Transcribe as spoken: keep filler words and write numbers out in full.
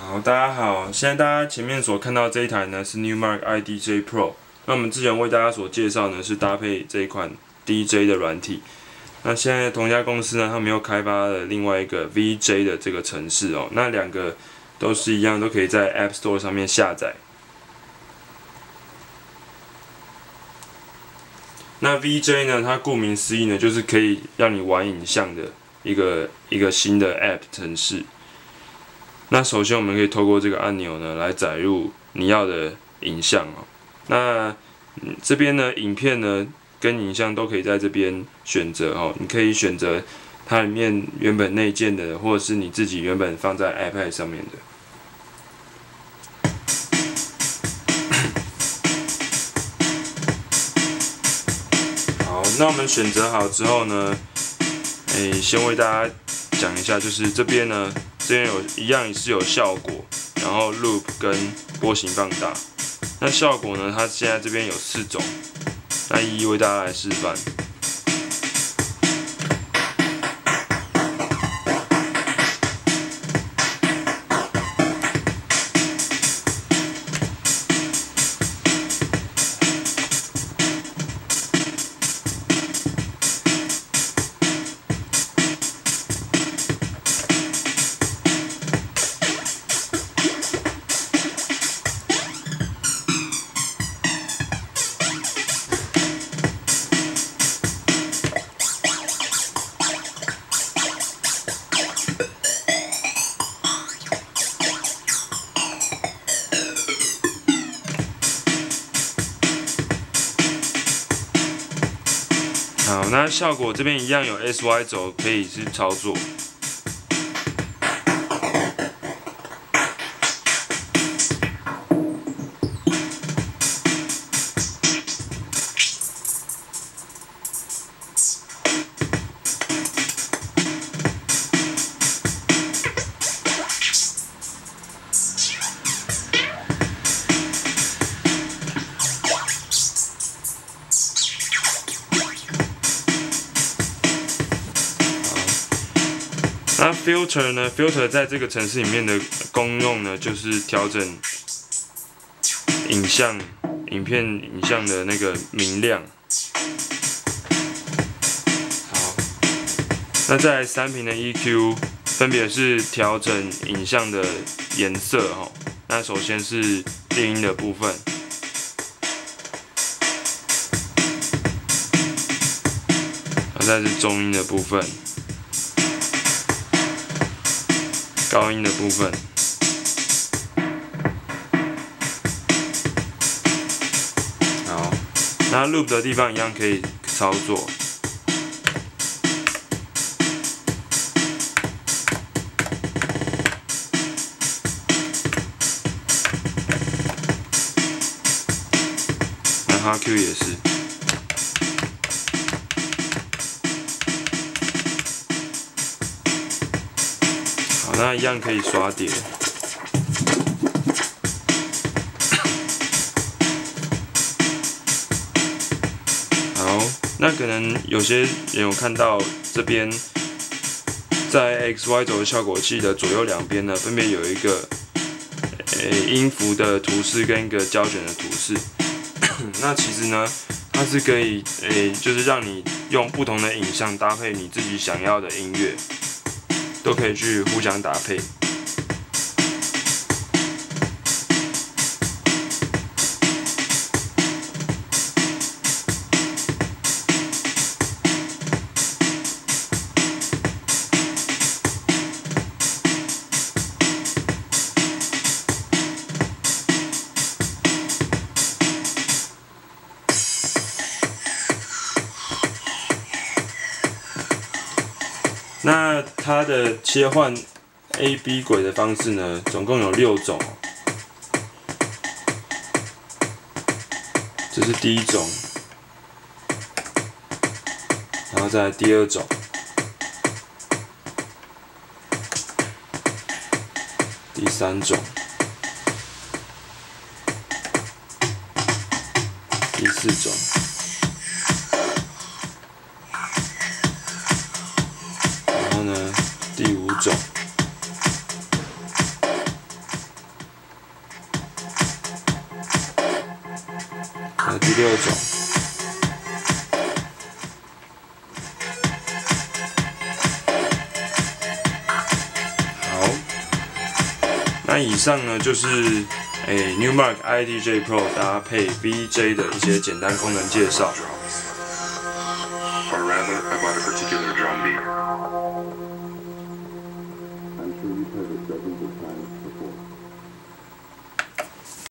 好，大家好，现在大家前面所看到这一台呢是 Numark I D J Pro。那我们之前为大家所介绍呢是搭配这一款 D J 的软体。那现在同一家公司呢，他们又开发了另外一个 V J 的这个程式哦。那两个都是一样，都可以在 App Store 上面下载。那 V J 呢，它顾名思义呢，就是可以让你玩影像的一个一个新的 App 程式。那首先我们可以透过这个按钮呢，来载入你要的影像哦。那、嗯、这边呢，影片呢跟影像都可以在这边选择哦。你可以选择它里面原本内建的，或者是你自己原本放在 iPad 上面的。好，那我们选择好之后呢，诶、欸，先为大家讲一下，就是这边呢。这边有一样是有效果，然后 loop 跟波形放大。那效果呢，它现在这边有四种，那一一为大家来示范。好，那效果这边一样有 S Y 轴可以去操作。那 filter 呢 ？filter 在这个程式里面的功用呢，就是调整影像、影片影像的那个明亮。好，那在三屏的 E Q 分别是调整影像的颜色哈。那首先是电音的部分，然后再是中音的部分。高音的部分，好，那 loop 的地方一样可以操作。那 H Q 也是。那一样可以刷碟。好，那可能有些人有看到这边，在 X Y 轴的效果器的左右两边呢，分别有一个诶、欸、音符的图示跟一个胶卷的图示。那其实呢，它是可以诶、欸，就是让你用不同的影像搭配你自己想要的音乐。都可以去互相搭配。那它的切换 A B 轨的方式呢，总共有六种。这是第一种，然后再来第二种，第三种，第四种。然后呢，第五种， 那第六种。好，那以上呢就是诶 Newmark I D J Pro 搭配 V J 的一些简单功能介绍。 Or rather, about a particular drum beat. I'm sure you've heard it dozens of times.